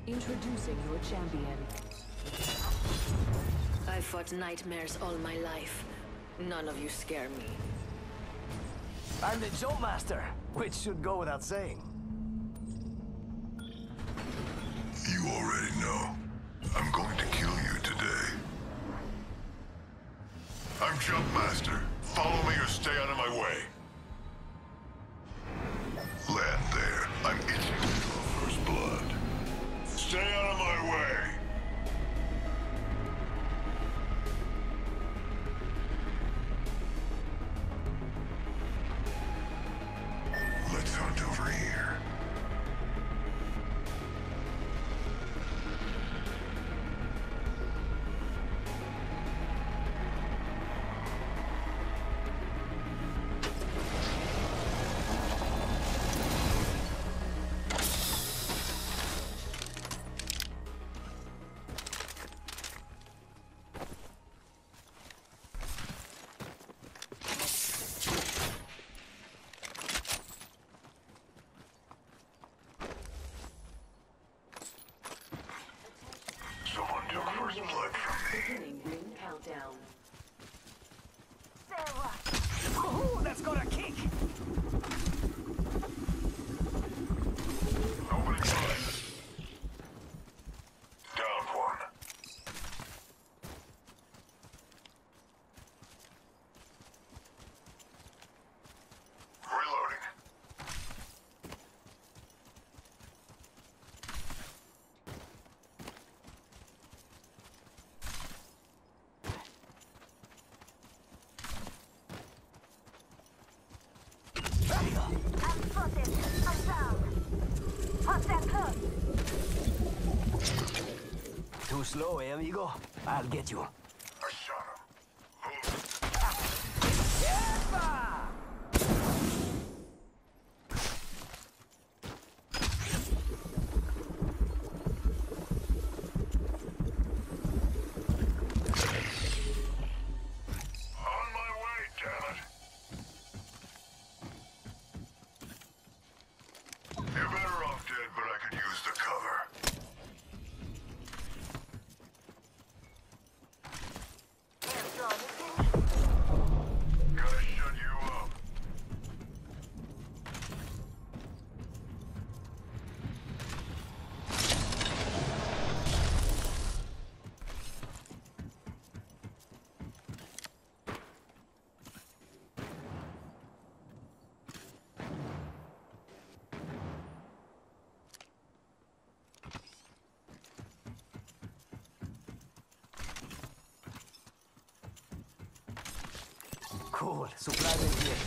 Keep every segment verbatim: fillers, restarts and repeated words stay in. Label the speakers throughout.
Speaker 1: Introducing your champion.
Speaker 2: I've fought nightmares all my life. None of you scare me.
Speaker 3: I'm the Jump Master, which should go without saying.
Speaker 4: You already know. I'm going to kill you today. I'm Jump Master. Follow me or stay out of my way. Land there. I'm itching to draw first blood. Stay out of my way. Let's hunt over here. Someone took first blood from me.
Speaker 1: Beginning ring countdown.
Speaker 3: Oh, that's got a kick!
Speaker 4: Nobody mind. Down one. Reloading.
Speaker 5: I'm spotted. I'm down. What's that close?
Speaker 3: Too slow, eh, amigo? I'll get you.
Speaker 4: I shot him. Move.
Speaker 3: Yepa!
Speaker 4: On my way, damn it. You're better off dead, but I could use the cover. Gotta shut you up.
Speaker 3: Cool. Supplies in here.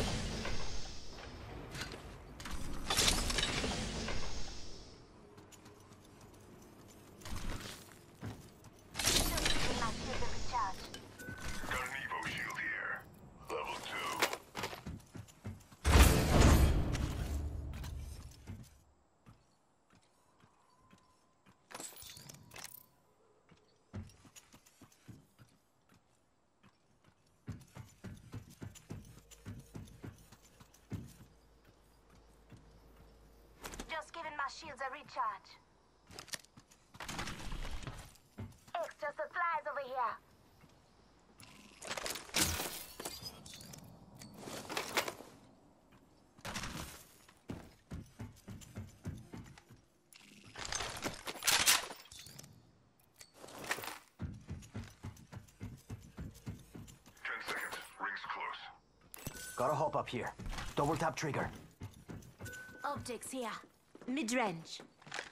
Speaker 4: Got an Evo shield here. Level two.
Speaker 5: Just giving my shields a recharge. Extra supplies over here.
Speaker 4: Ten seconds. Ring's close.
Speaker 3: Gotta hop up here. Double tap trigger.
Speaker 5: Optics here. Mid-range.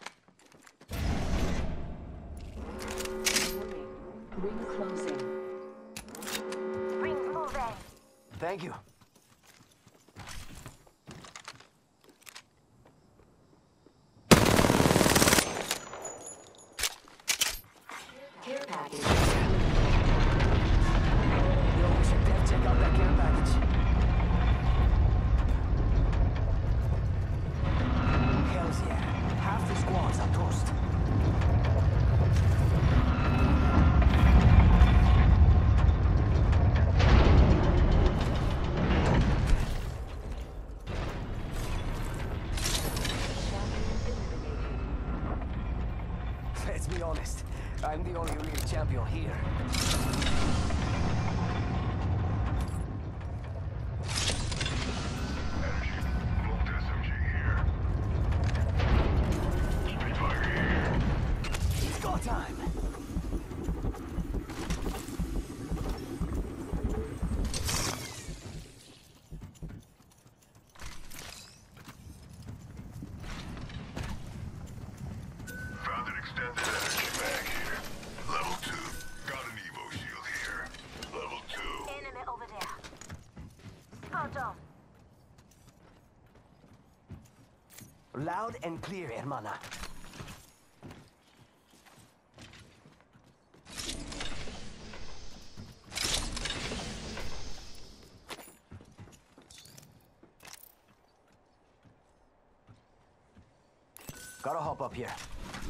Speaker 1: Warning. Ring closing.
Speaker 5: Rings moving.
Speaker 3: Thank you.
Speaker 1: Care package.
Speaker 3: Yo, we should def check out that care package. Hells yeah. Half the squads are toast. Let's be honest. I'm the only real champion here. It's go time!
Speaker 4: Found an extended energy mag here. Level two. Got an Evo shield here. Level two.
Speaker 5: Enemy over there. Spot on.
Speaker 3: Loud and clear, hermana. Gotta hop up here.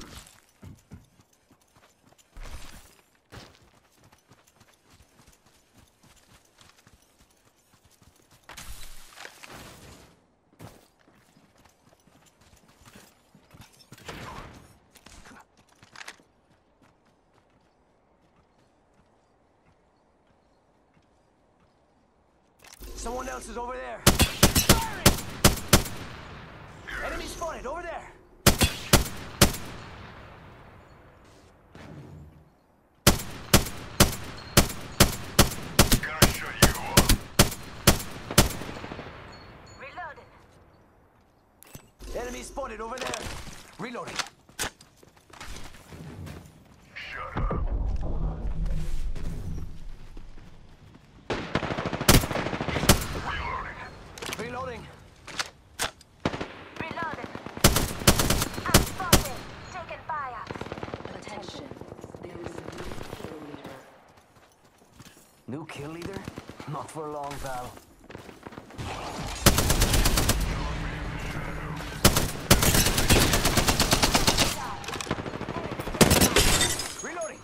Speaker 3: Someone else is over there. Firing! Enemy spotted over there.
Speaker 4: Gonna shut you up.
Speaker 5: Reloading.
Speaker 3: Enemy spotted over there. Reloading.
Speaker 4: Shut up. Reloading.
Speaker 3: Reloading.
Speaker 5: Reloading. I'm spotted. Taking fire.
Speaker 1: Attention. There is a new kill leader.
Speaker 3: New kill leader? Not for long, pal. Reloading.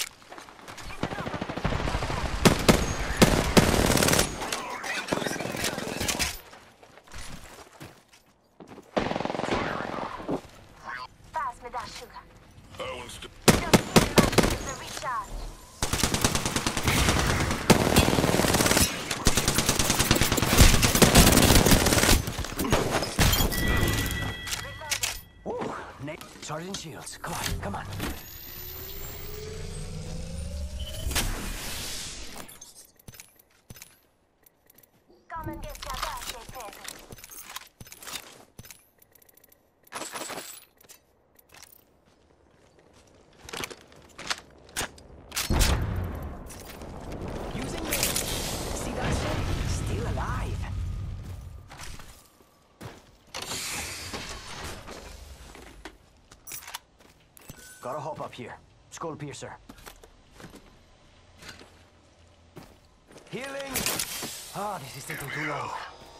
Speaker 5: Pass me that sugar.
Speaker 4: That one's st-
Speaker 5: Just giving my shields a recharge. Reloading.
Speaker 3: Woo! Nate, charging shields. Come on, come on.
Speaker 5: Come and get your birthday present.
Speaker 3: Using me. See that shit? Still alive. Gotta hop up here. Skull piercer. Healing. Ah, this is taking too long.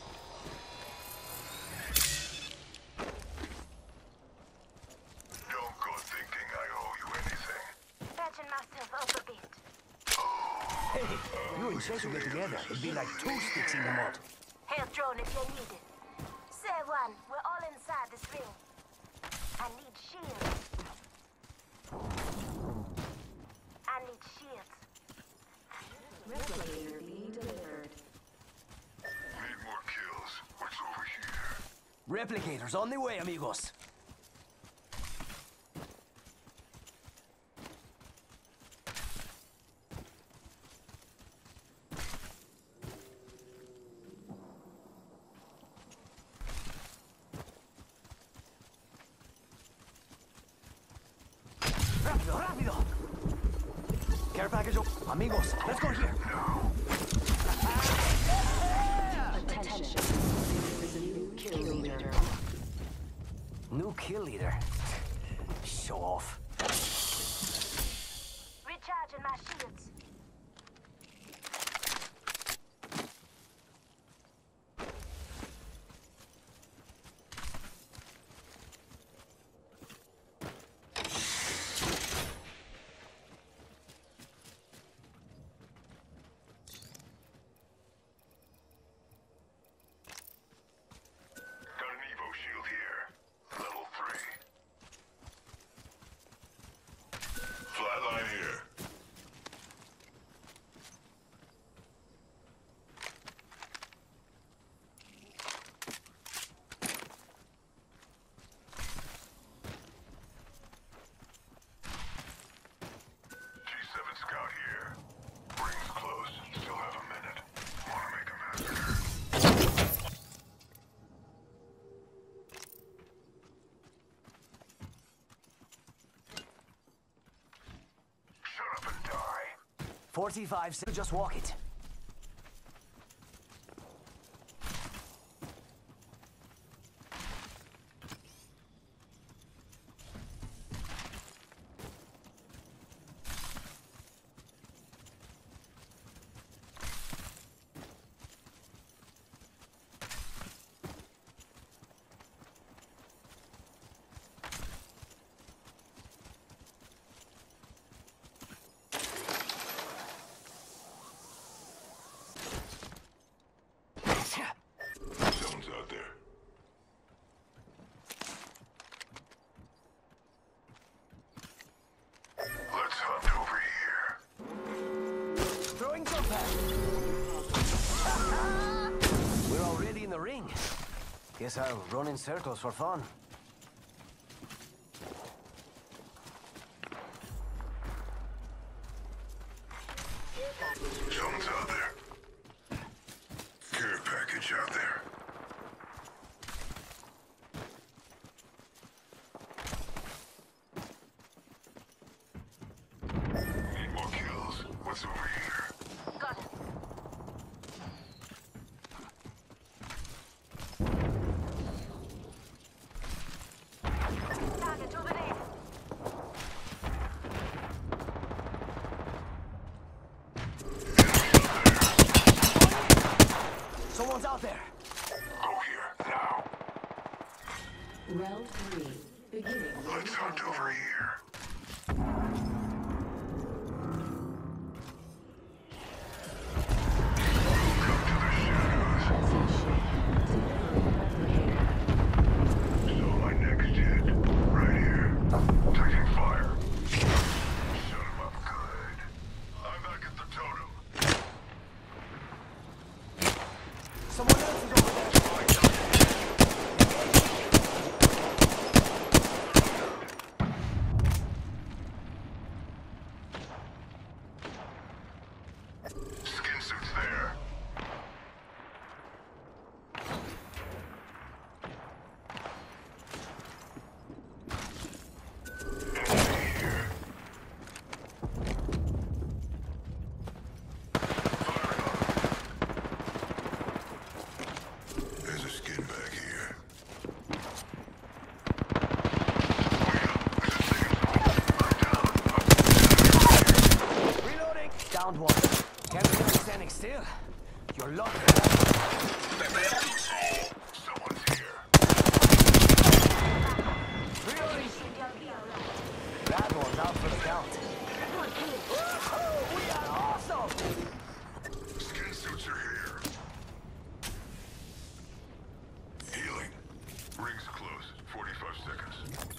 Speaker 4: Don't go thinking I owe you anything.
Speaker 5: Patching myself up a bit.
Speaker 3: Hey, you and Chase will get together. It'd be like two sticks in the mud.
Speaker 5: Health drone if you need it. Save one. We're all inside this ring. I need shields. I need shields.
Speaker 1: Replicator being delivered.
Speaker 4: Need more kills. What's over here?
Speaker 3: Replicators on the way, amigos. Rápido, rápido. Care package. o- Amigos, let's go here.
Speaker 1: Attention. There is a new kill leader.
Speaker 3: New kill leader. Show off.
Speaker 5: Recharging my shields.
Speaker 4: Got an Evo shield here. Level three.
Speaker 3: forty-five, just walk it.
Speaker 4: Someone's out there. Let's hunt over here.
Speaker 3: Throwing jump pad. We're already in the ring. Guess I'll run in circles for fun.
Speaker 4: Someone's out there. Care package out there. Need more kills. What's over here?
Speaker 5: Got it. Target over there.
Speaker 3: Someone's out there.
Speaker 4: Go here, now.
Speaker 1: Round three. Beginning.
Speaker 4: Let's hunt over here. So my next hit, right here. Taking fire. Shut him up good. I'm back at the totem.
Speaker 3: Someone else is over there.
Speaker 4: Skin suits there. Enemy here. Firing on him. There's a skin back here. Wait up. There's a second floor. I'm down. I'm
Speaker 3: Reloading. Downed one. Can't believe I'm standing still. You're lucky.
Speaker 4: Someone's here.
Speaker 3: Reloading. That one's out for the count. Woohoo! We are awesome!
Speaker 4: Skin suits are here. Healing. Rings close. forty-five seconds.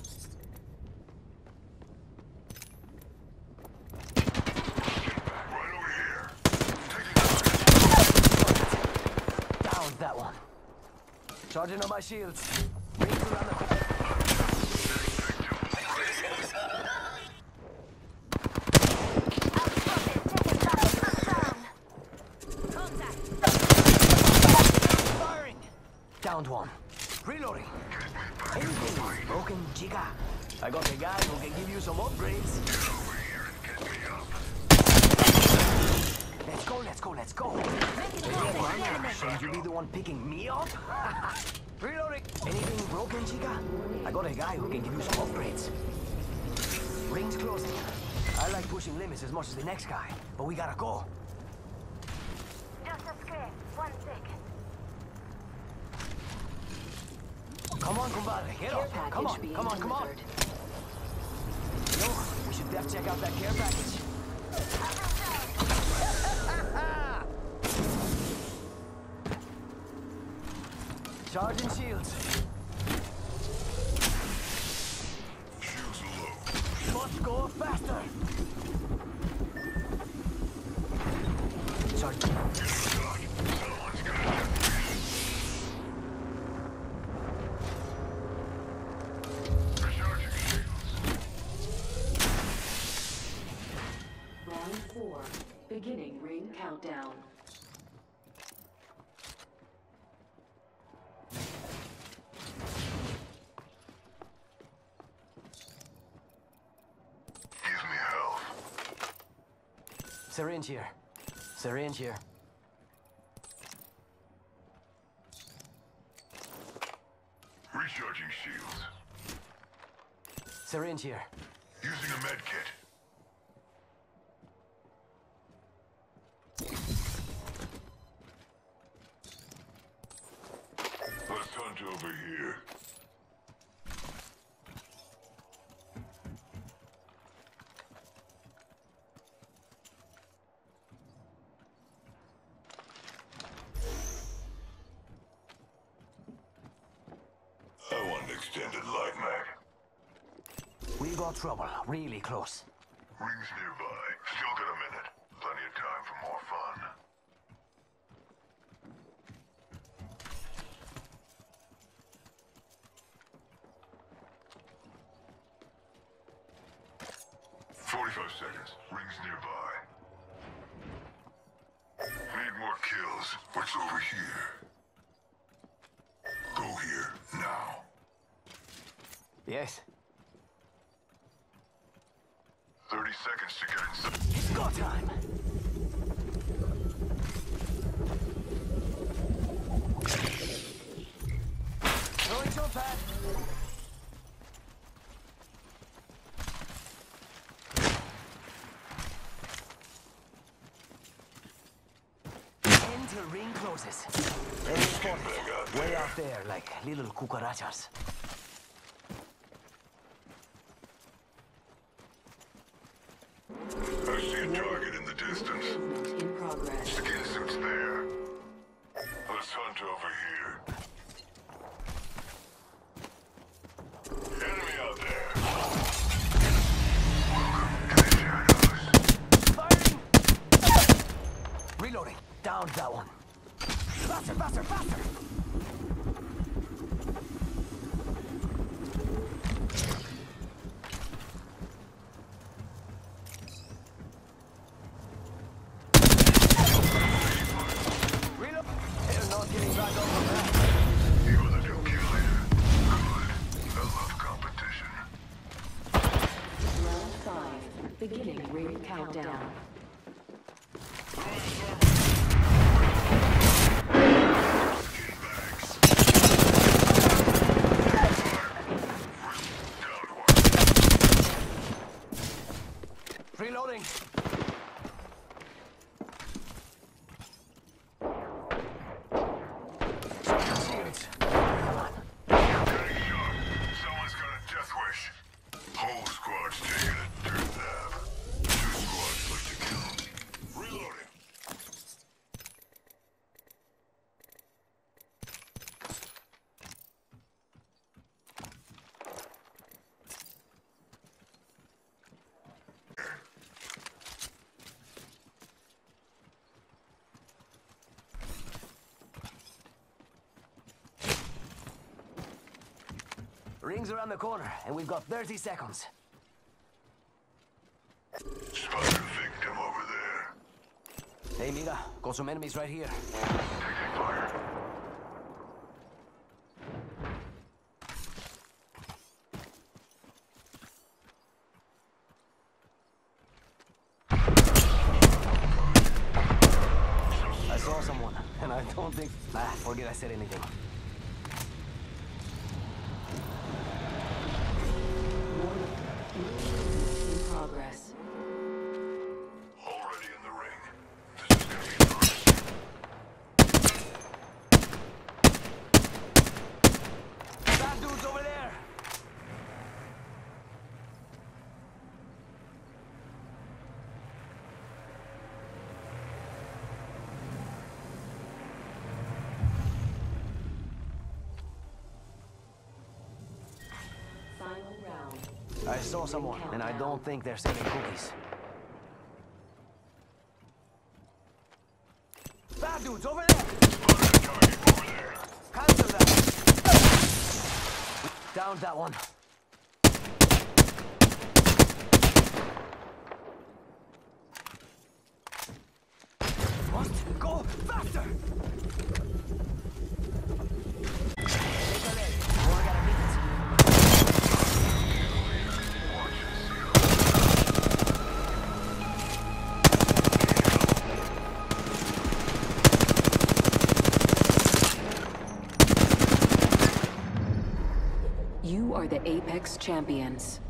Speaker 4: Right over here. Taking fire.
Speaker 3: Downed that one. Charging on my shields. Rings around the... Firing! Downed one. Reloading. Anything is broken, Chica. I got a guy who can give you some upgrades.
Speaker 4: Get over here and get me up.
Speaker 3: Let's go, let's go, let's go. Shouldn't you be the one picking me up? Reloading. Anything broken, Chica? I got a guy who can give you some upgrades. Rings closing. I like pushing limits as much as the next guy, but we gotta go.
Speaker 5: Just a scrape. One second.
Speaker 3: Come on, compadre, get
Speaker 1: Care
Speaker 3: up.
Speaker 1: package
Speaker 3: Come on,
Speaker 1: being
Speaker 3: come on, come on.
Speaker 1: delivered.
Speaker 3: Yo, we should def check out that care package. Charging shields.
Speaker 4: Shields low.
Speaker 3: Must go faster. Charge.
Speaker 4: Someone's gonna get recharging shields.
Speaker 1: Round four. Beginning ring countdown.
Speaker 4: Give me health.
Speaker 3: Syringe here. Syringe here.
Speaker 4: Recharging shields.
Speaker 3: Syringe here.
Speaker 4: Using a med kit. Let's hunt over here. I want an extended light mag.
Speaker 3: We got trouble. Really close.
Speaker 4: Rings nearby. Still got a minute. Plenty of time for more fun. Forty-five seconds. Rings nearby. Need more kills. What's over here? Go here, now.
Speaker 3: Yes.
Speaker 4: Thirty seconds to get inside.
Speaker 3: It's go time. Throwing jump pad. Enter ring closes. They spotted. Way out there, like little cucarachas.
Speaker 4: I see a target in the distance.
Speaker 1: Movement in progress.
Speaker 4: Skin suit's there. Let's hunt over here. Enemy out there. Welcome to the shadows.
Speaker 3: Firing! Reloading. Down that one. Faster, faster, faster! Reload. They're not getting back up on that.
Speaker 4: You are the new kill leader. Good. I love competition.
Speaker 1: Round five. Beginning ring countdown.
Speaker 3: Reloading. Shields. Come on.
Speaker 4: Getting shot. Someone's got a death wish. Whole squad's taking a dirt nap. Two squads left to kill. Reloading.
Speaker 3: Rings around the corner, and we've got thirty seconds.
Speaker 4: Spotted a victim over there.
Speaker 3: Hey, Mira, got some enemies right here.
Speaker 4: Taking fire.
Speaker 3: I saw someone, and I don't think... Ah, forget I said anything.
Speaker 1: In progress.
Speaker 4: Already in the ring. This is gonna be fun.
Speaker 3: That dude's over there!
Speaker 1: Final round.
Speaker 3: I saw someone, and I don't think they're selling cookies. Bad dude's over there!
Speaker 4: Spotted a target over there.
Speaker 3: Cancel that! Down that one. Must go faster! Take a leg. Only got a minute.
Speaker 4: Watch and see.
Speaker 1: Apex Champions.